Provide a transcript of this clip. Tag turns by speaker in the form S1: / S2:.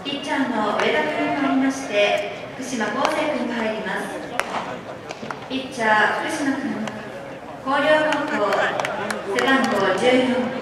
S1: ピッチャーの上田君に代わりまして福島康生君が入ります。ピッチャー福島君、広陵高校背番号14